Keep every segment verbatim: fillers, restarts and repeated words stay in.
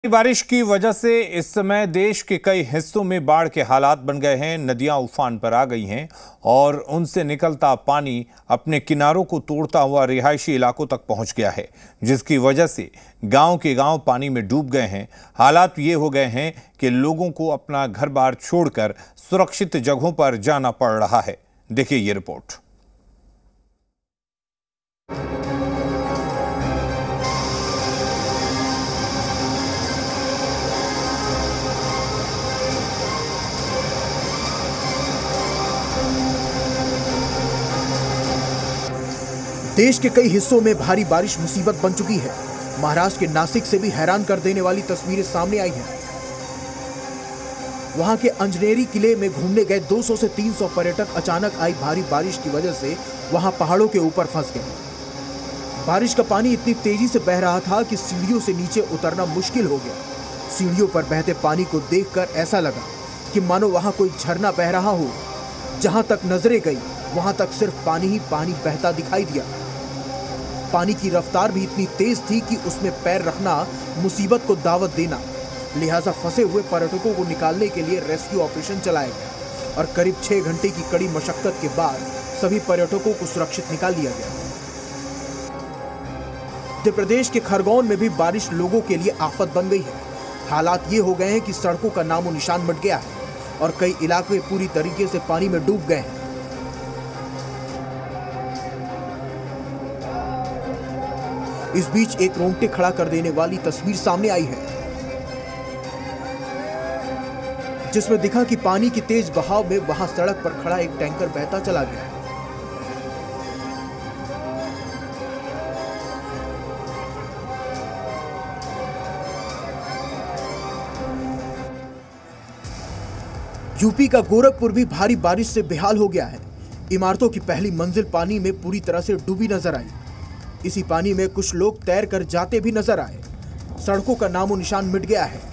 बारिश की वजह से इस समय देश के कई हिस्सों में बाढ़ के हालात बन गए हैं। नदियां उफान पर आ गई हैं और उनसे निकलता पानी अपने किनारों को तोड़ता हुआ रिहायशी इलाकों तक पहुंच गया है, जिसकी वजह से गांव के गांव पानी में डूब गए हैं। हालात ये हो गए हैं कि लोगों को अपना घर बार छोड़कर सुरक्षित जगहों पर जाना पड़ रहा है। देखिए ये रिपोर्ट। देश के कई हिस्सों में भारी बारिश मुसीबत बन चुकी है। महाराष्ट्र के नासिक से भी हैरान कर देने वाली तस्वीरें सामने आई हैं। वहां के अंजनेरी किले में घूमने गए दो सौ से तीन सौ पर्यटक अचानक आई भारी बारिश की वजह से वहां पहाड़ों के ऊपर फंस गए। बारिश का पानी इतनी तेजी से बह रहा था कि सीढ़ियों से नीचे उतरना मुश्किल हो गया। सीढ़ियों पर बहते पानी को देखकर ऐसा लगा कि मानो वहां कोई झरना बह रहा हो। जहां तक नजरें गई वहां तक सिर्फ पानी ही पानी बहता दिखाई दिया। पानी की रफ्तार भी इतनी तेज थी कि उसमें पैर रखना मुसीबत को दावत देना। लिहाजा फंसे हुए पर्यटकों को निकालने के लिए रेस्क्यू ऑपरेशन चलाया गया और करीब छह घंटे की कड़ी मशक्कत के बाद सभी पर्यटकों को सुरक्षित निकाल लिया गया। मध्य प्रदेश के खरगोन में भी बारिश लोगों के लिए आफत बन गई है। हालात ये हो गए हैं कि सड़कों का नामो निशान मिट गया है और कई इलाके पूरी तरीके से पानी में डूब गए हैं। इस बीच एक रोंगटे खड़ा कर देने वाली तस्वीर सामने आई है, जिसमें दिखा कि पानी की तेज बहाव में वहां सड़क पर खड़ा एक टैंकर बहता चला गया। यूपी का गोरखपुर भी भारी बारिश से बेहाल हो गया है। इमारतों की पहली मंजिल पानी में पूरी तरह से डूबी नजर आई। इसी पानी में कुछ लोग तैर कर जाते भी नजर आए। सड़कों का नामो निशान मिट गया है।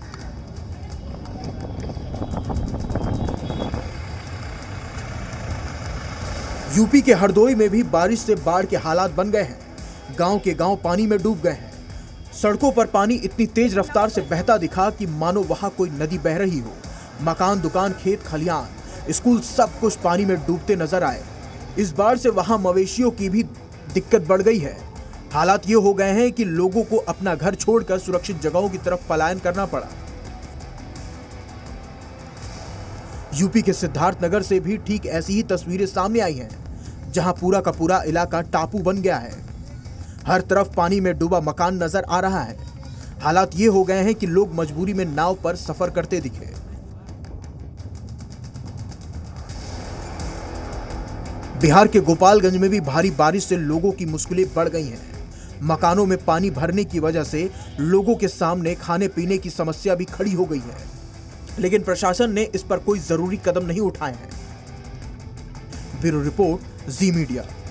यूपी के हरदोई में भी बारिश से बाढ़ के हालात बन गए हैं। गांव के गांव पानी में डूब गए हैं। सड़कों पर पानी इतनी तेज रफ्तार से बहता दिखा कि मानो वहां कोई नदी बह रही हो। मकान, दुकान, खेत खलिहान, स्कूल सब कुछ पानी में डूबते नजर आए। इस बाढ़ से वहां मवेशियों की भी दिक्कत बढ़ गई है। हालात ये हो गए हैं कि लोगों को अपना घर छोड़कर सुरक्षित जगहों की तरफ पलायन करना पड़ा। यूपी के सिद्धार्थनगर से भी ठीक ऐसी ही तस्वीरें सामने आई हैं, जहां पूरा का पूरा इलाका टापू बन गया है। हर तरफ पानी में डूबा मकान नजर आ रहा है। हालात ये हो गए हैं कि लोग मजबूरी में नाव पर सफर करते दिखे। बिहार के गोपालगंज में भी भारी बारिश से लोगों की मुश्किलें बढ़ गई हैं। मकानों में पानी भरने की वजह से लोगों के सामने खाने पीने की समस्या भी खड़ी हो गई है, लेकिन प्रशासन ने इस पर कोई जरूरी कदम नहीं उठाए हैं। Bureau report, Zee media.